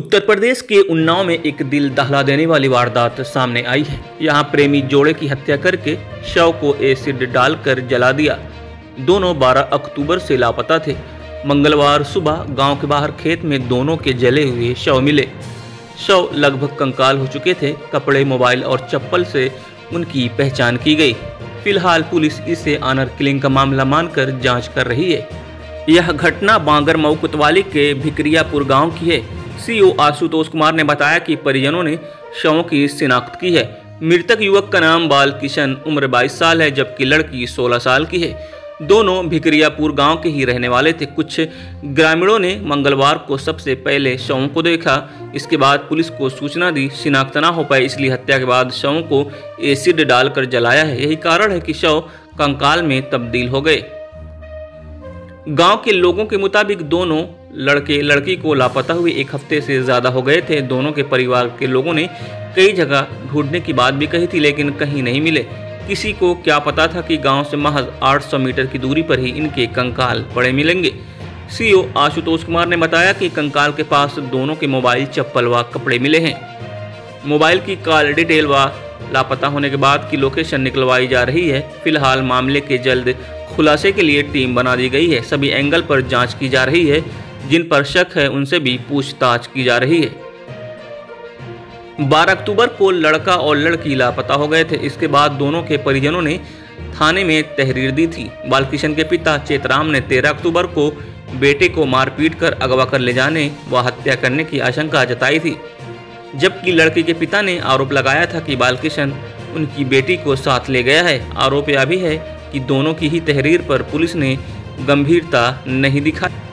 उत्तर प्रदेश के उन्नाव में एक दिल दहला देने वाली वारदात सामने आई है। यहां प्रेमी जोड़े की हत्या करके शव को एसिड डालकर जला दिया। दोनों 12 अक्टूबर से लापता थे। मंगलवार सुबह गांव के बाहर खेत में दोनों के जले हुए शव मिले। शव लगभग कंकाल हो चुके थे। कपड़े, मोबाइल और चप्पल से उनकी पहचान की गई। फिलहाल पुलिस इसे ऑनर किलिंग का मामला मानकर जांच कर रही है। यह घटना बांगर मऊ कोतवाली के भिकरियापुर गांव की है। सीओ आशुतोष कुमार ने बताया कि परिजनों ने शवों की शिनाख्त की है। मृतक युवक का नाम बाल किशन उम्र 22 साल है, जबकि लड़की 16 साल की है। दोनों भिकरियापुर गांव के ही रहने वाले थे। कुछ ग्रामीणों ने मंगलवार को सबसे पहले शवों को देखा। इसके बाद पुलिस को सूचना दी। शिनाख्त न हो पाए, इसलिए हत्या के बाद शवों को एसिड डालकर जलाया है। यही कारण है कि शव कंकाल में तब्दील हो गए। गांव के लोगों के मुताबिक दोनों लड़के लड़की को लापता हुए एक हफ्ते से ज्यादा हो गए थे। दोनों के परिवार के लोगों ने कई जगह ढूंढने की बात भी कही थी, लेकिन कहीं नहीं मिले। किसी को क्या पता था कि गांव से महज 800 मीटर की दूरी पर ही इनके कंकाल पड़े मिलेंगे। सीओ आशुतोष कुमार ने बताया कि कंकाल के पास दोनों के मोबाइल, चप्पल व कपड़े मिले हैं। मोबाइल की कॉल डिटेल व लापता होने के बाद की लोकेशन निकलवाई जा रही है। फिलहाल मामले के जल्द खुलासे के लिए टीम बना दी गई है। सभी एंगल पर जांच की जा रही है। जिन पर शक है उनसे भी पूछताछ की जा रही है। 12 अक्टूबर को लड़का और लड़की लापता हो गए थे। इसके बाद दोनों के परिजनों ने थाने में तहरीर दी थी। बालकिशन के पिता चेतराम ने 13 अक्टूबर को बेटे को मारपीट कर अगवा कर ले जाने व हत्या करने की आशंका जताई थी, जबकि लड़की के पिता ने आरोप लगाया था कि बालकिशन उनकी बेटी को साथ ले गया है। आरोप यह भी है कि दोनों की ही तहरीर पर पुलिस ने गंभीरता नहीं दिखाई।